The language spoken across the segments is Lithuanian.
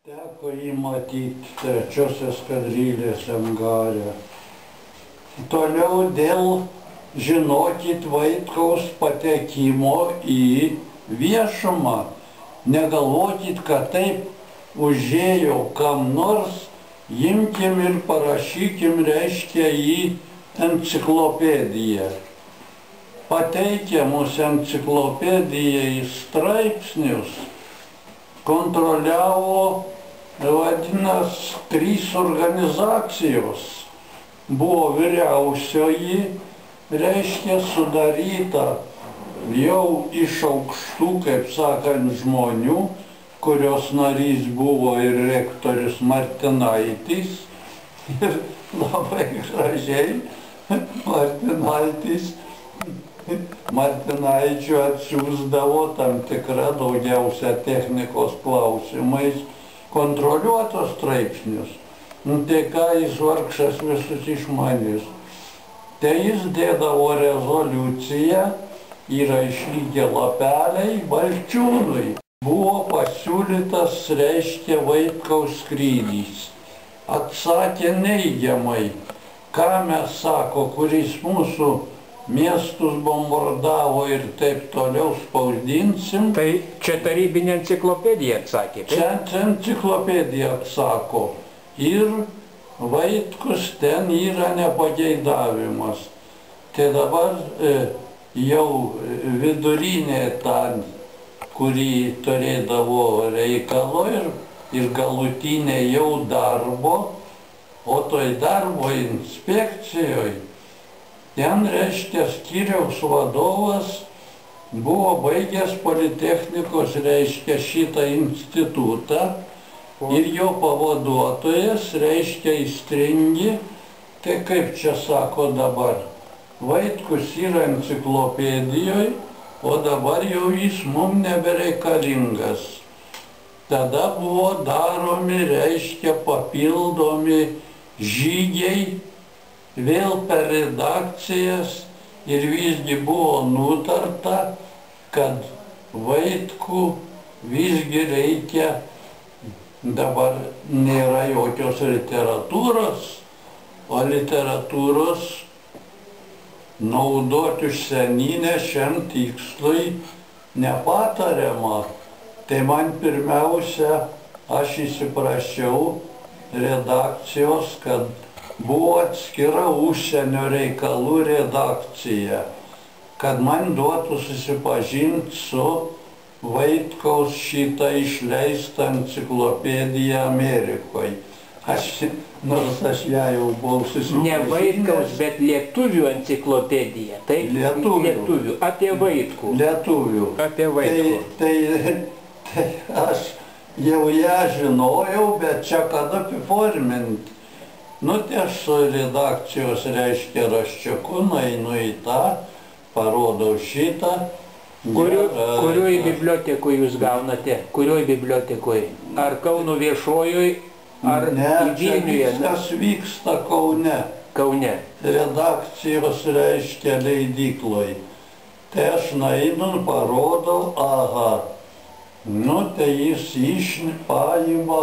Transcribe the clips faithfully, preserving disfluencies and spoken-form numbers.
Teko jį matyti trečiosios kadrylės angare. Toliau dėl, žinokit, Vaitkaus patekimo į viešumą. Negalvokit, kad taip užėjo kam nors, imkim ir parašykim, reiškia, į enciklopediją. Pateikė mūsų enciklopediją į straipsnius, kontroliavo, vadinas, trys organizacijos. Buvo vyriausioji, reiškia, sudaryta jau iš aukštų, kaip sakant, žmonių, kurios narys buvo ir rektorius Martinaitis. Ir labai gražiai Martinaitis Martinaičių atsiųsdavo tam tikrą daugiausia technikos klausimais kontroliuotos straipsnius. Nu, tai ką jis vargšas visus išmanys. Tai jis dėdavo rezoliuciją, yra išlikę lapeliai Balčiūnui. Buvo pasiūlytas, reiškia, Vaitkaus skrydis. Atsakė neigiamai. Ką mes, sako, kuris mūsų miestus bombardavo ir taip toliau spausdinsim. Tai čia tarybinė enciklopedija atsakė? Čia enciklopedija atsako. Ir Vaitkus ten yra nepageidavimas. Tai dabar e, jau vidurinė ta, kurį turėdavo reikalo ir, ir galutinė jau darbo, o toj darbo inspekcijoje ten, reiškia, skyriaus vadovas buvo baigęs Politechnikos, reiškia, šitą institutą ir jo pavaduotojas, reiškia, įstringi, tai kaip čia sako dabar, Vaitkus yra enciklopedijoje, o dabar jau jis mums nebereikalingas. Tada buvo daromi, reiškia, papildomi žygiai, vėl per redakcijas ir visgi buvo nutarta, kad Vaitkų visgi reikia, dabar nėra jokios literatūros, o literatūros naudoti užsieninę šiam tikslui nepatariama. Tai man pirmiausia, aš įsiprašiau redakcijos, kad buvo atskira užsienio reikalų redakcija, kad man duotų susipažinti su Vaitkaus šitą išleistą enciklopediją Amerikoje. Aš, nors aš ją jau buvau susipažinęs. Ne Vaitkaus, bet lietuvių enciklopedija. Tai lietuvių. lietuvių. Apie Vaitkų. Lietuvių. Apie Vaitkų. Tai, tai, tai aš jau ją žinojau, bet čia kada apiforminti. Nu, tai aš su redakcijos, reiškia, raščiuku, nueinu į tą, parodau šitą. Kuriu, kurioj bibliotekoj jūs gaunate? Kurioj bibliotekoj? Ar Kauno viešojoj, ar ne, Vilniuje? Ne, čia viskas vyksta Kaune. Kaune. Redakcijos, reiškia, leidykloj. Tai aš nueinu, parodau, aha. Nu, tai jis iš paima,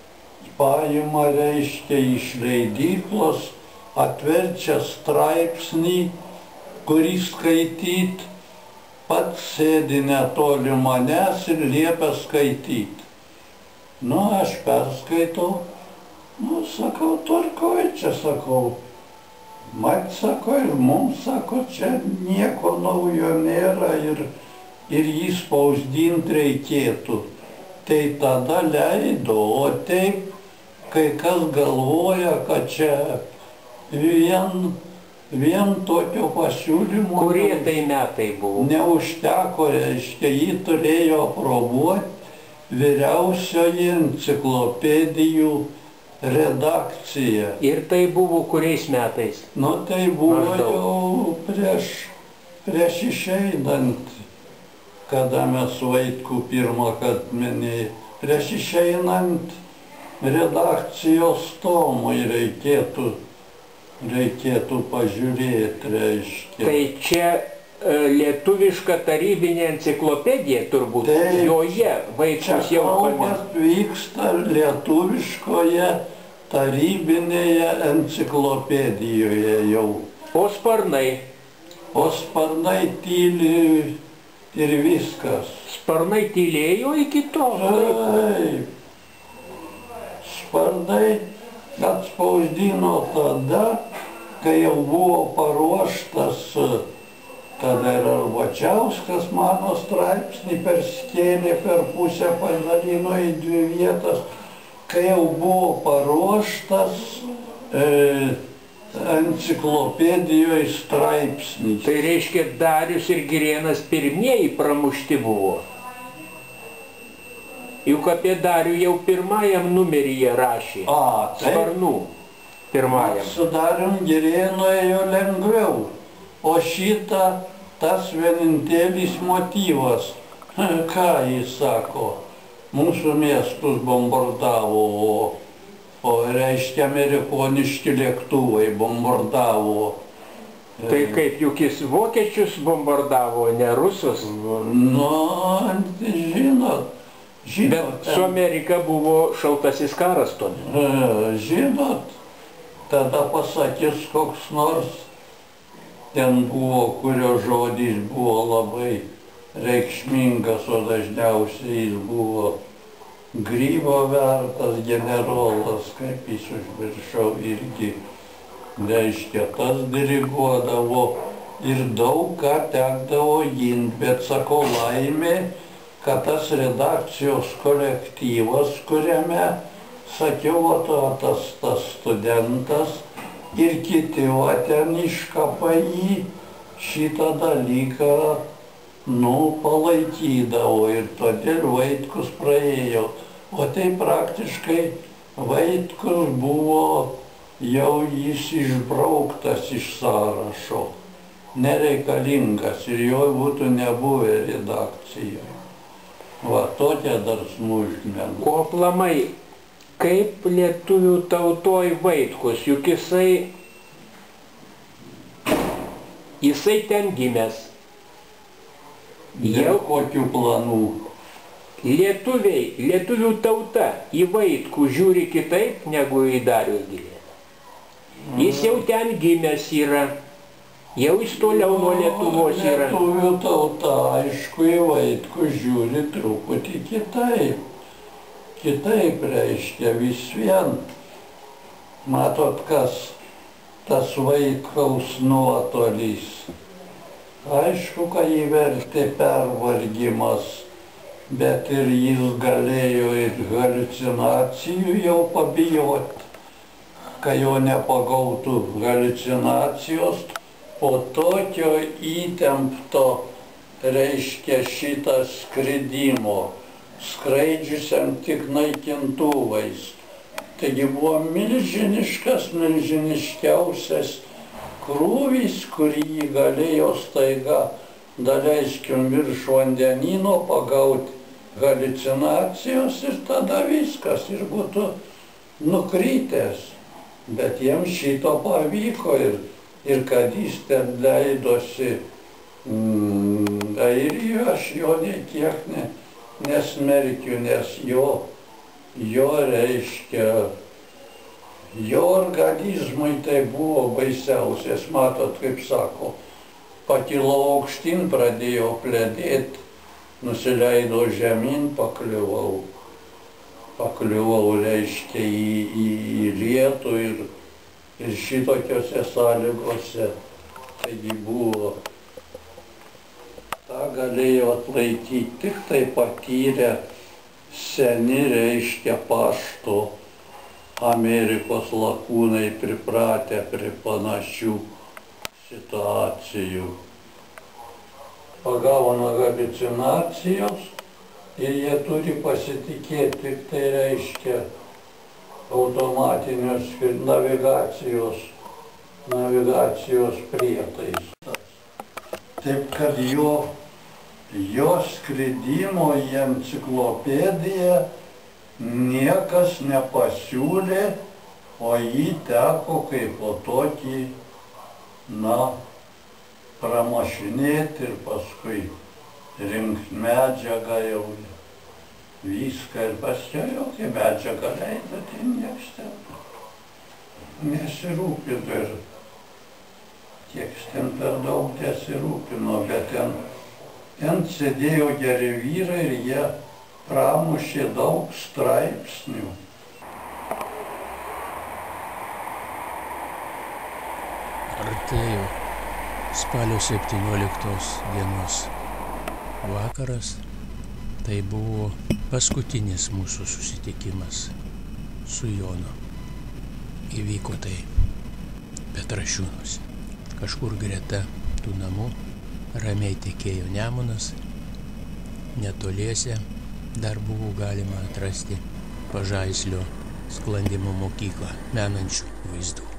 paima, reiškia, iš leidyklos, atverčia straipsnį, kurį skaityt, pats sėdi netoli manęs ir liepia skaityti. Nu, aš perskaitau, nu, sakau, tvarkoj, čia sakau. Man sako, ir mums sako, čia nieko naujo nėra ir, ir jį spausdinti reikėtų. Tai tada leido, o taip, kai kas galvoja, kad čia vien, vien tokio pasiūlymo... Kurie tai metai buvo? Neužteko, reiškia, jį turėjo aprobuoti vyriausioji enciklopedijų redakcija. Ir tai buvo kuriais metais? Nu, tai buvo Maždaug. jau prieš, prieš išeinant, kada mes Vaitkų pirmą kartą minėjai. Prieš išeinant redakcijos tomui reikėtų, reikėtų pažiūrėti, reiškia. Tai čia lietuviška tarybinė enciklopedija turbūt. Taip, joje Vaitkus jau kalbas vyksta lietuviškoje tarybinėje enciklopedijoje jau. O sparnai? O sparnai tyli ir viskas. Sparnai tylėjo iki to? Taip. Sparnai atspausdino tada, kai jau buvo paruoštas, tada ir Arbačiauskas mano straipsnį perskėlė, per pusę padalino į dvi vietas, kai jau buvo paruoštas e, enciklopedijoje straipsnis. Tai reiškia, Darius ir Girėnas pirmieji pramušti buvo. Juk apie Darių jau pirmajam numeryje rašė. A, taip. Sparnų pirmajam. Su Darium Girėnu ėjo lengviau. O šitą, tas vienintelis motyvas, ką jis sako, mūsų miestus bombardavo, o, o reiškia amerikoniški lėktuvai bombardavo. Tai kaip, juk jis vokiečius bombardavo, ne rusus? Nu, žinot, žinot. Bet su Amerika buvo šaltasis karas tuo. Žinot, tada pasakys koks nors, ten buvo, kurio žodis buvo labai reikšmingas, o dažniausiai jis buvo Grybo vertas generolas, kaip jis užmiršau irgi, reiškia, tas diriguodavo ir daug ką tekdavo gint, bet sako laimė, kad tas redakcijos kolektyvas, kuriame, sakiau, o tas, tas studentas ir kiti, o ten iškapai jį šitą dalyką, nu, palaikydavo ir todėl Vaitkus praėjo. O tai praktiškai Vaitkus buvo jau jis išbrauktas iš sąrašo, nereikalingas ir jo būtų nebuvę redakcijoje. Va, tokia dar smulkmena. O aplamai, kaip lietuvių tautoj Vaitkus, juk jisai, jisai ten gimęs. Dėl kokių planų? Lietuviai, lietuvių tauta į Vaitkų žiūri kitaip negu į Darių Girėną. Jis jau ten gimęs yra, jau jis toliau nuo Lietuvos yra. Lietuvių tauta, aišku, į Vaitkų žiūri truputį kitaip. Kitaip reiškia vis vien. Matot, kas tas Vaitkaus nuotolis. Aišku, kad jį vertė pervargimas, bet ir jis galėjo ir haliucinacijų jau pabijoti, kad jo nepagautų haliucinacijos, po tokio įtempto, reiškia, šitą skridimo, skraidžiusiam tik naikintuvais. Taigi buvo milžiniškas, milžiniškiausias krūvis, kurį galėjo staiga, daleiskim, virš vandenyno pagauti haliucinacijos ir tada viskas ir būtų nukritęs. Bet jiems šito pavyko ir, ir kad jis ten leidosi mm, Airijoje, aš jo niekiek ne, nesmerkiu, nes jo, jo reiškia, jo organizmui tai buvo baisiausias, matot, kaip sako, pakilo aukštyn, pradėjo pledėti, nusileido žemyn, pakliuvau, pakliuvau, reiškia, į, į, į lietų ir, ir šitokiose sąlygose, taigi buvo, tą galėjo atlaikyti tik tai patyrę seni, reiškia, pašto Amerikos lakūnai pripratę prie panašių situacijų. Pagauna haliucinacijos ir jie turi pasitikėti, tik tai reiškia automatinios navigacijos, navigacijos prietaisas. Taip kad jo, jo skridimo į enciklopediją niekas nepasiūlė, o jį teko kaip po tokį, na, pramašinėti ir paskui rinkti medžiagą jau. Viską ir paskui jokia medžiaga leido, tai nieks ten nesirūpino ir tieks ten per daug nesirūpino, bet ten, ten sėdėjo geri vyrai ir jie pramušė daug straipsnių. Artėjo spalio septynioliktos dienos vakaras. Tai buvo paskutinis mūsų susitikimas su Jonu. Įvyko tai Petrašiūnuose. Kažkur greta tų namų ramiai tekėjo Nemunas. Netoliese dar buvo galima atrasti Pažaislio sklandymo mokyklą menančių vaizdų.